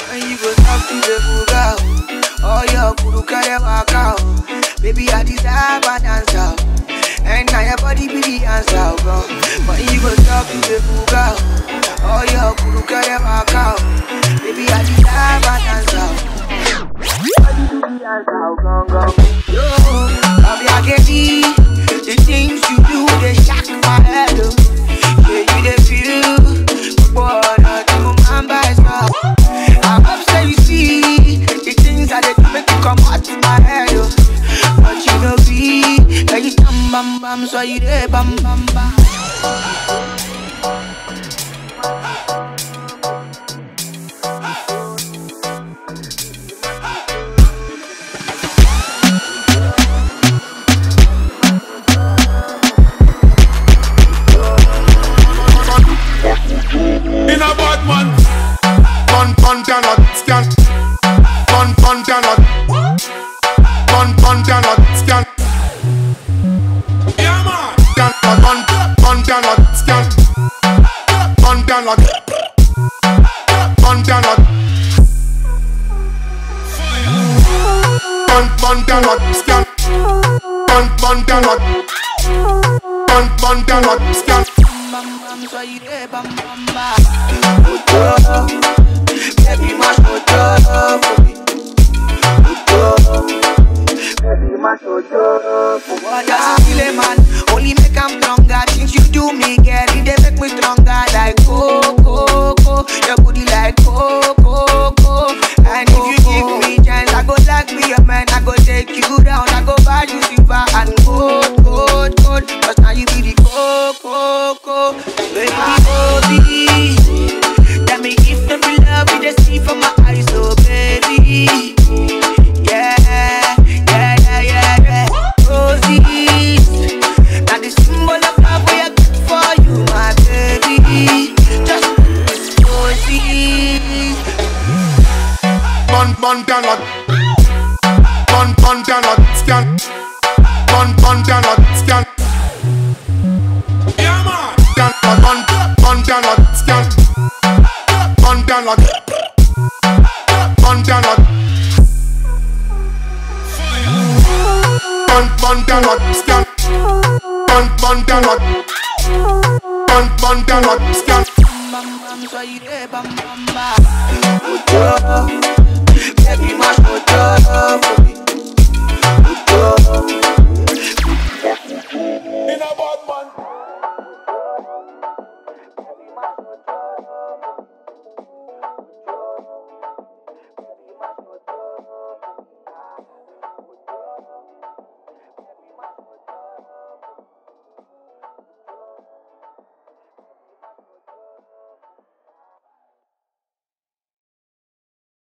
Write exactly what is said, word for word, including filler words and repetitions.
When you go talk to the buga, oh your kuru kare waka, baby I deserve an answer, and now your body be the answer, bro. When you go talk to the buga, oh your kuru kare waka, baby I deserve an answer. Body be the answer, go go. Yo, I'll be a getty. The things you do, they shock my head. Yeah, you they feel, but I do my best. I hope so you see the things that they do make you come out to my head. But you know be, like you bam bam bam, so you there bam bam bam. In a bad man, gun gun cannot scan. Gun gun cannot. Gun gun cannot scan. Yeah man. Gun gun gun cannot scan. Gun cannot. Gun cannot. Gun gun cannot scan. Gun gun cannot. Gun gun cannot scan. So you there, bam bam bam. Ojoro, baby, mash Ojoro for me. Ojoro, baby, mash Ojoro for me. What does kill a man? Only make I'm stronger. Things you do me, girl, they make me stronger. Like coco, coco, your booty like coco, coco. And if you give me chance, I go like me a man. I go take you down. I go buy you silver and gold, gold, gold. Cause now you be the coco, coco. Baby, oh baby, tell me if them be love, you just see from my eyes, oh baby. Yeah, yeah, yeah, yeah, yeah. Roses, now the symbol of love we are good for you, my baby. Just roses. Gun gun cannot. Gun gun cannot scan. Gun gun cannot scan. Yeah man. Gun gun gun cannot scan. Gun cannot. Gun cannot. Gun gun cannot scan. Gun gun cannot. Gun gun cannot scan. Bam bam, so you there, bam bam bam. Ojoro, baby, mash Ojoro for me.